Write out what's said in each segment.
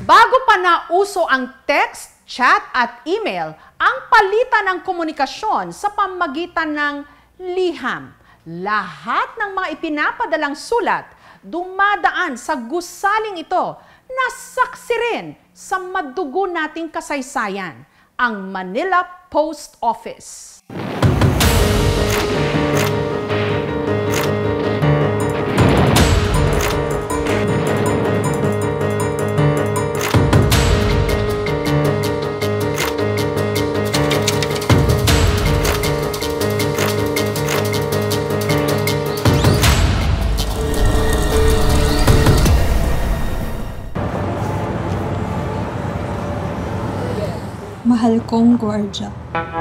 Bago pa nauso ang text, chat at email, ang palitan ng komunikasyon sa pamamagitan ng LIHAM. Lahat ng mga ipinapadalang sulat dumadaan sa gusaling ito na saksi rin sa madugo nating kasaysayan, ang Manila Post Office. Mahal kong Guardia,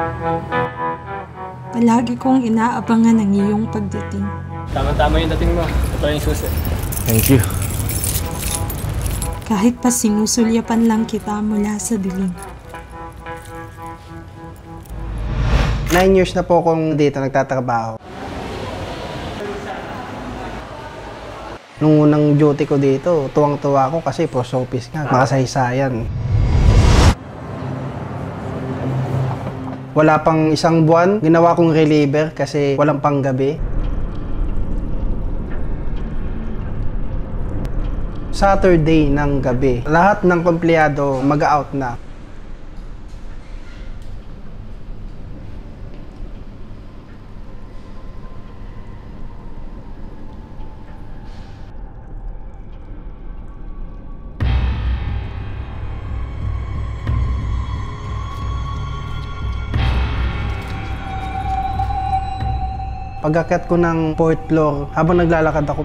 palagi kong inaabangan ang iyong pagdating. Tama-tama yung dating mo. Ito yung susi. Thank you. Kahit pa sinusulyapan lang kita mula sa dilim. 9 years na po akong dito nagtatrabaho. Nung unang duty ko dito, tuwang-tuwa ako kasi post office nga, makasaysayan. Wala pang isang buwan, ginawa kong reliever kasi walang panggabi. Saturday ng gabi, lahat ng empleyado mag-out na. Pag-akyat ko ng 4th floor, habang naglalakad ako,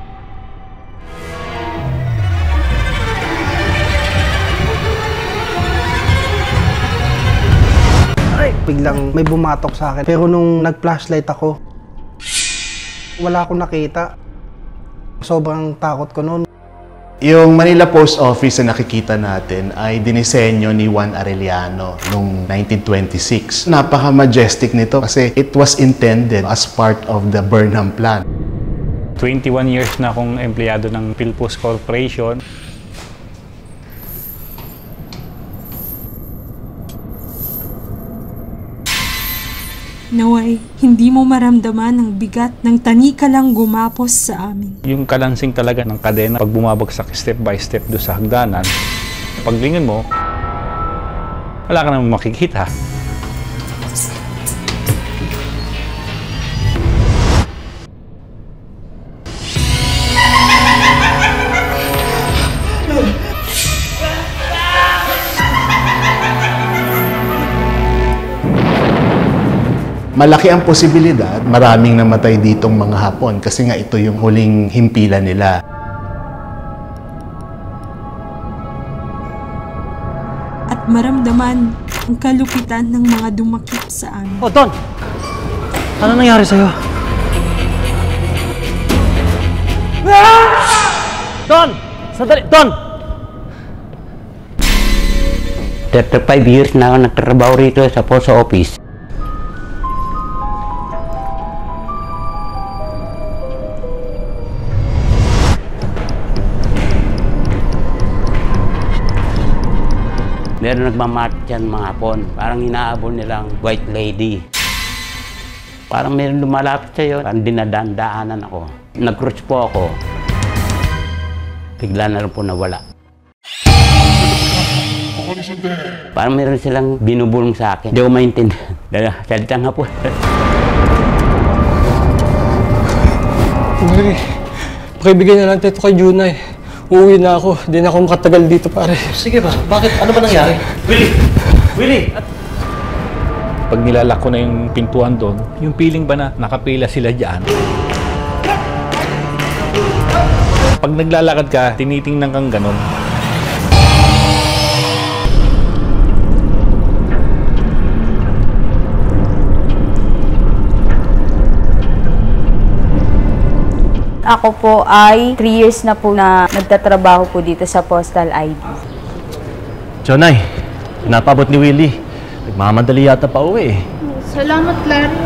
biglang may bumatok sa akin. Pero nung nag-flashlight ako, wala akong nakita. Sobrang takot ko noon. Yung Manila Post Office na nakikita natin ay dinisenyo ni Juan Arellano noong 1926. Napaka-majestic nito kasi it was intended as part of the Burnham Plan. 21 years na akong empleyado ng PhilPost Corporation. Naway, hindi mo maramdaman ang bigat ng tanika lang gumapos sa amin. Yung kalansing talaga ng kadena, pag bumabagsak step by step doon sa hagdanan, paglingon mo, wala ka namang makikita. Malaki ang posibilidad, maraming namatay ditong mga Hapon kasi nga ito yung huling himpilan nila. At maramdaman ang kalupitan ng mga dumakip sa amin. Oh, Don! Ano nangyari sa'yo? Don! Sandali! Don! 35 years na ako nagtatrabaho rito sa Post Office. Meron nagmamarch dyan mga Hapon. Parang hinahabol nilang white lady. Parang meron lumalapit sa'yo. Parang dinadaan-daanan ako. Nag-cruise po ako. Bigla na rin po nawala. Parang meron silang binubulong sa akin. Hindi ko maintindihan. Salitang Hapon. Pare, pakibigay na lang ito kay Junay. Uuwi na ako. Di na ako makatagal dito, pare. Sige ba? Bakit? Ano ba nangyari? Willie! Willie! Pag nilalak ko na yung pintuan doon, yung feeling ba na nakapila sila dyan? Pag naglalakad ka, tinitingnan kang ganon. Ako po ay 3 years na po na nagtatrabaho po dito sa Postal ID. Jonay, pinapabot ni Willie. Nagmamadali yata pa uwi eh. Salamat, Larry.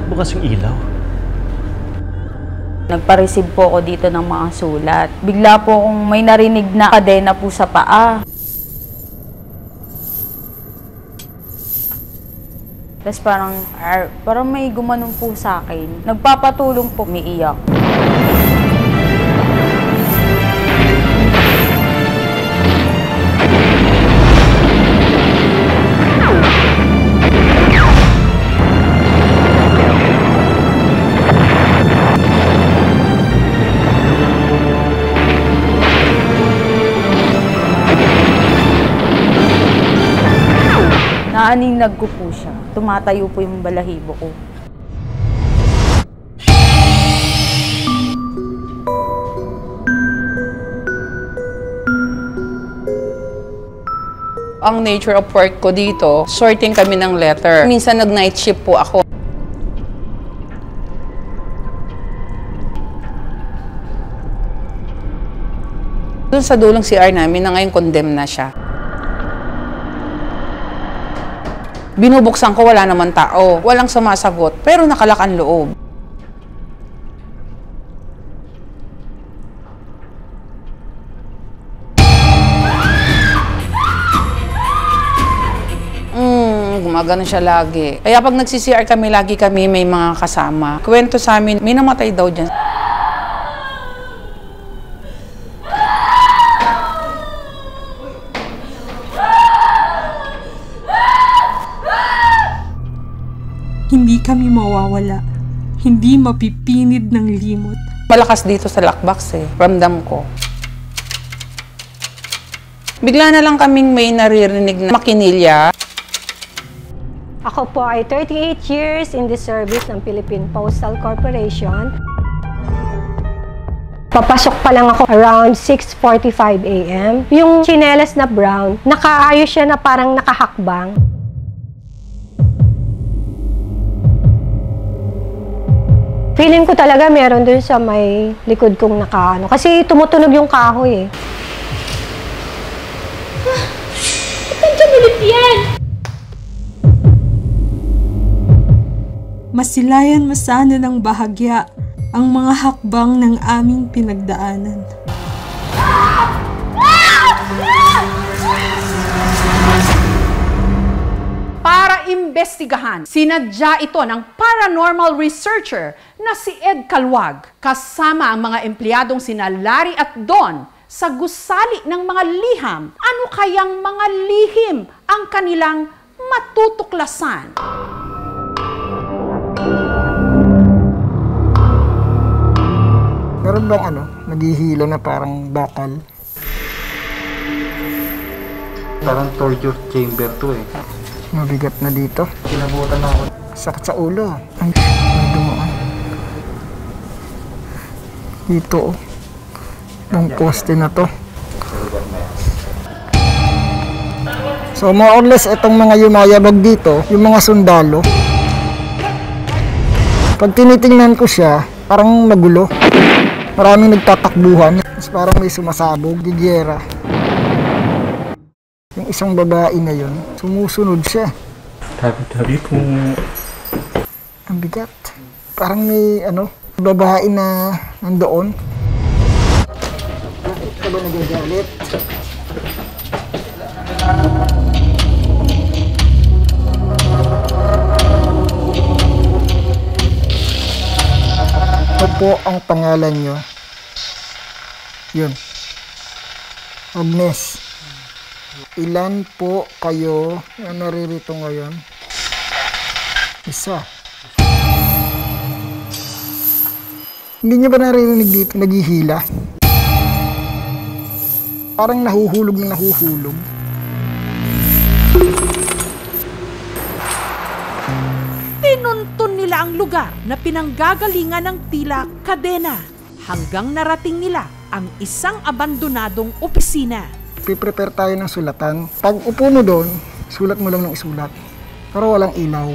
bukas yung ilaw? Nagpa-receive po ako dito ng mga sulat. Bigla po akong may narinig na kadena po sa paa. Tapos parang may gumanong po sa akin. Nagpapatulong po, umiiyak. Naaninag ko po siya. Tumatayo po yung balahibo ko. Ang nature of work ko dito, sorting kami ng letter. Minsan nag-night shift po ako. Doon sa dulong CR namin na ngayon condemn na siya. Binubuksan ko, wala naman tao. Walang sumasagot, pero nakalak ang loob. Gumagano siya lagi. Kaya pag nagsi-CR kami, lagi kami may mga kasama. Kwento sa amin, may namatay daw dyan. Hindi kami mawawala. Hindi mapipinid ng limot. Malakas dito sa lockbox eh. Ramdam ko. Bigla na lang kaming may naririnig na makinilya. Ako po ay 38 years in the service ng Philippine Postal Corporation. Papasok pa lang ako around 6:45 a.m. Yung tsinelas na brown, nakaayos siya na parang nakahakbang. Feeling ko talaga meron dun sa may likod kong nakaano. Kasi tumutunog yung kahoy eh. Nandiyan ulit yan! Masilayan masana ng bahagya ang mga hakbang ng aming pinagdaanan. Para imbestigahan, sinadya ito ng Paranormal Researcher na si Ed Caluag kasama ang mga empleyadong sina Larry at Don sa gusali ng mga liham. Ano kayang mga lihim ang kanilang matutuklasan? Meron bang naghihilo na parang bakal? Parang torture chamber to eh. Mabigat na dito. Kinabutan ako. Sakit sa ulo. Ay, dumaan. Dito ng poste na to. So more or less itong mga yumayabag dito, yung mga sundalo. Pag tinitingnan ko siya, parang magulo. Maraming nagtatakbuhan. Parang may sumasabog, gigera. Yung isang babae na yun, sumusunod siya. Tabi po. Ang bigat. Parang may babae na nandoon. Bakit ka ba nagagalit? Ano po ang pangalan nyo? Yun. Agnes. Ilan po kayo na naririto ngayon? Isa. Hindi nyo ba naririnig dito? Naghihila? Parang nahuhulog na nahuhulog. Tinuntun nila ang lugar na pinanggagalingan ng tila kadena hanggang narating nila ang isang abandonadong opisina. Piprepare tayo ng sulatan. Pag upo mo doon, sulat mo lang ng isulat. Pero walang ilaw.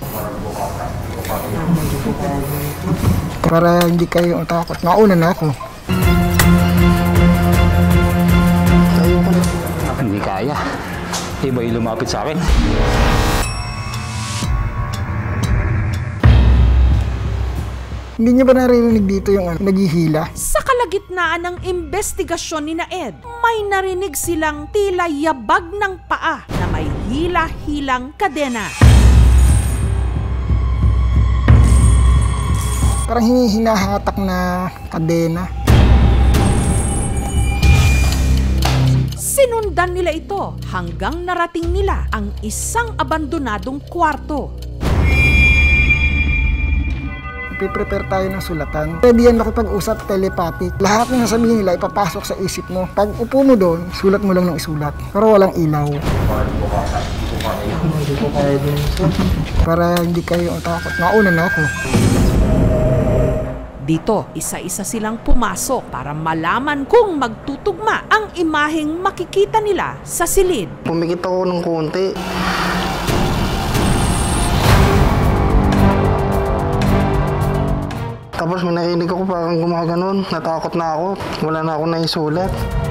Para hindi kayo takot. Nauna na ako. Hindi kaya. Iba yung lumapit sa akin. Hindi niyo ba narinig dito yung naghihila? Sa kalagitnaan ng investigasyon ni Ed, may narinig silang tila yabag ng paa na may hila-hilang kadena. Parang hinahatak na kadena. Sinundan nila ito hanggang narating nila ang isang abandonadong kwarto. Prepare tayo ng sulatan. Pwede yan makipag-usap telepathic. Lahat ng nasabihin nila ipapasok sa isip mo. Pag upo mo doon, sulat mo lang ng isulat. Pero walang ilaw. Para hindi kayo takot. Nauna na ako. Dito, isa-isa silang pumasok para malaman kung magtutugma ang imaheng makikita nila sa silid. Pumikit ako ng konti. Tapos may narinig ako parang gumaganon. Natakot na ako. Wala na ako naisulat.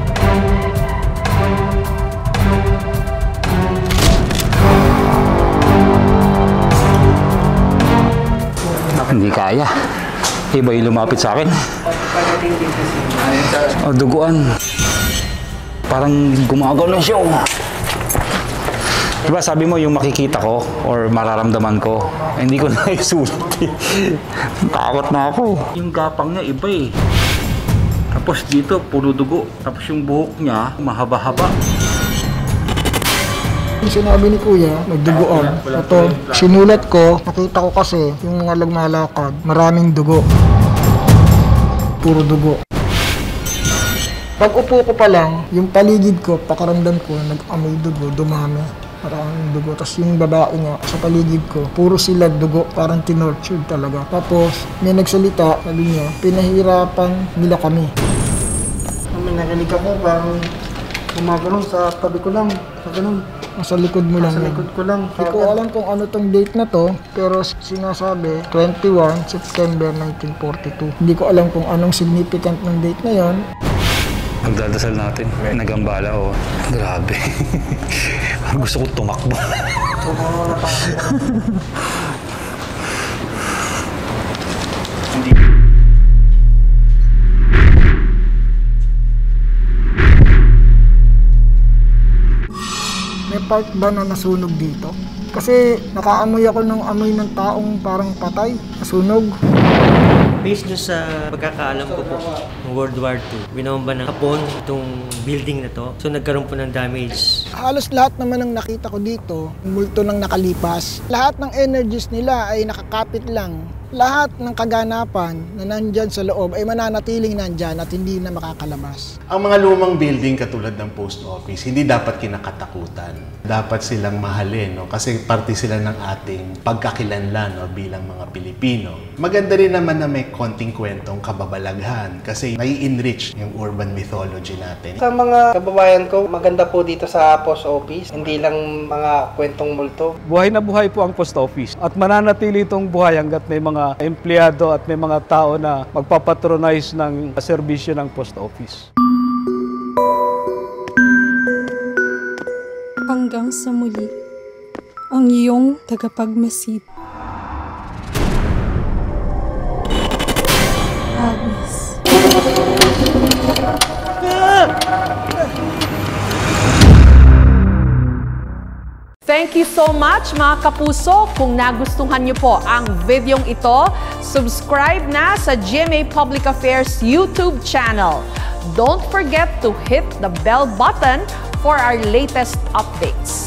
Hindi kaya. Iba yung lumapit sa akin. O, duguan. Parang gumagano siya. Diba sabi mo yung makikita ko or mararamdaman ko, hindi ko na isulat. Takot na ako. Yung gapang niya iba eh. Tapos dito, puro dugo. Tapos yung buhok niya, mahaba-haba. Sinabi ni Kuya, nagdugoan. Ito, sinulat ko, nakita ko kasi yung mga lumalakad, maraming dugo. Puro dugo. Pag upo ko pa lang, yung paligid ko, pakaramdam ko, nag-amoy dugo, dumami. Maraming dugo. Tapos yung babae nga sa paligid ko, puro sila dugo, parang tinortured talaga. Tapos may nagsalita, sabi niya, pinahirapan nila kami. May narinig ako, parang gumagano'n sa tabi ko lang, sa ganun. Sa likod mo lang. Sa likod ko lang. Hindi ko alam kung ano tong date na to, pero sinasabi 21 September 1942. Hindi ko alam kung anong significant ng date na yon. Magdadasal natin. Nagambala o. Grabe. Gusto ko tumakbo. May part ba na nasunog dito? Kasi nakaamoy ako ng amoy ng taong parang patay, nasunog. Based doon sa pagkakaalam ko po, World War II, binomba ng Hapon itong building na to. So nagkaroon po ng damage. Halos lahat naman ng nakita ko dito, multo ng nakalipas. Lahat ng energies nila ay nakakapit lang. Lahat ng kaganapan na nandyan sa loob ay mananatiling nandyan at hindi na makakalabas. Ang mga lumang building katulad ng post office, hindi dapat kinakatakutan. Dapat silang mahalin, no? Kasi parte sila ng ating pagkakilanlan, no? Bilang mga Pilipino. Maganda rin naman na may konting kwentong kababalaghan kasi nai-enrich yung urban mythology natin. Sa mga kababayan ko, maganda po dito sa post office. Hindi lang mga kwentong multo. Buhay na buhay po ang post office at mananatili itong buhay hanggat may mga empleyado at may mga tao na magpapatronize ng serbisyo ng post office. Hanggang sa muli, ang iyong tagapagmasid. Agnes. Thank you so much mga kapuso. Kung nagustuhan niyo po ang videong ito, subscribe na sa GMA Public Affairs YouTube channel. Don't forget to hit the bell button for our latest updates.